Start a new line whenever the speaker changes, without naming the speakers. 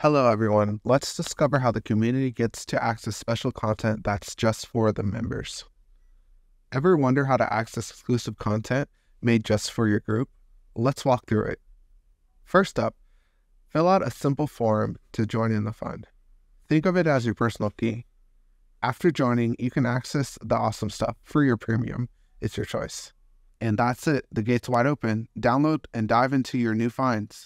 Hello, everyone. Let's discover how the community gets to access special content that's just for the members. Ever wonder how to access exclusive content made just for your group? Let's walk through it. First up, fill out a simple form to join in the fun. Think of it as your personal key. After joining, you can access the awesome stuff for your premium. It's your choice. And that's it. The gate's wide open. Download and dive into your new finds.